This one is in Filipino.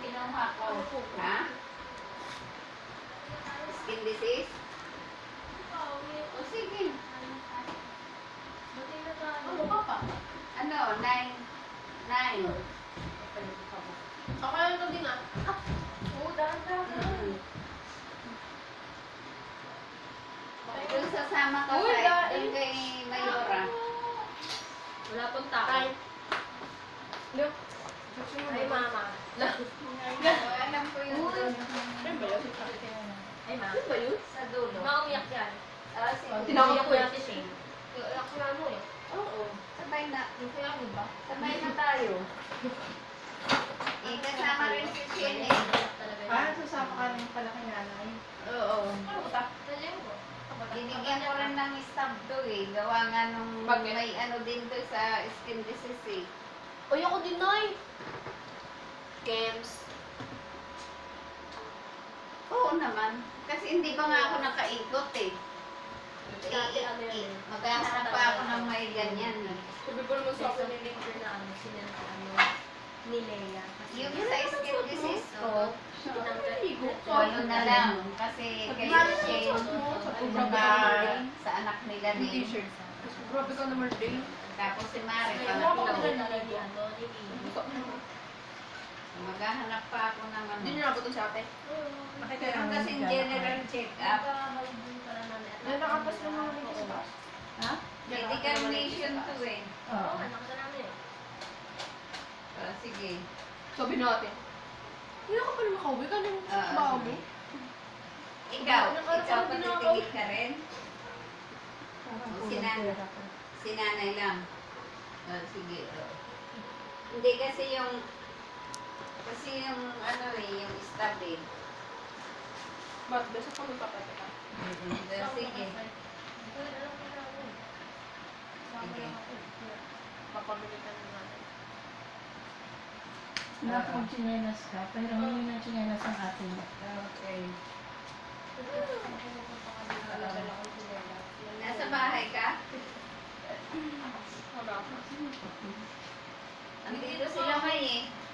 kinuha ko. Ha? Skin disease? O sige. Ano ka pa? Ano? 9. Okay lang ito din ah. Oo, dahan-dahan. Yung sasama ka Uy, sa doon kay Mayora. Wala pong tao. Look. Ay, mama. Alam ko yung doon. Ano ba yun? Ay, ma. Ano ba yun? Sa dulo. Maumiyak yan. Tinawag ko yan yan. si Shane. Iyak na ano eh. Oo. Sabay na. Yung kaya mo ba? Sabay na tayo. Kasama rin si Shane eh. Susama ka rin pala kay nanay. Oo. Ano ko ta? Binigyan ko rin ng stab to eh. Gawa nga nung Bakit? may ano din to sa skin disease eh. Uy, ako din, Nay. Kems. Oo naman. Kasi hindi pa nga ako nakaikot eh. Dati ano yan eh. Maghahanap pa ako ng may ganyan eh. Sabi ko naman sa Sa akin. picture na ano, sinenta ano, ni Leia. Yung sa skin disease ko, Tinanggal. ano na lang. Kasi kay Shane, saka sa anak nila din. Grabe ka naman din. Tapos si Mari, Ay, pangatlo. ako din ni ano, ni Vivi. Maghahanap pa ako ng ano. Hindi niyo nabot sa ate. Meron kasing general check-up. Yan nakapas na mga nito sa taas. Ha? Medical mission to eh. Oo, anak ka namin eh. Sige. Sabi natin. Hindi ako pala makauwi ka ng bago. Ikaw patitigil ka rin? Si nanay lang. Sige. Hindi kasi yung ano eh, yung stab eh. Ba't ba sa pagpapatay ka? Sige. Sige. Papabili ka na natin. Nakapag chinelas ka, pero hindi na chinelas ang atin. Okay. Nasa bahay ka? Wala. Andito sila may eh.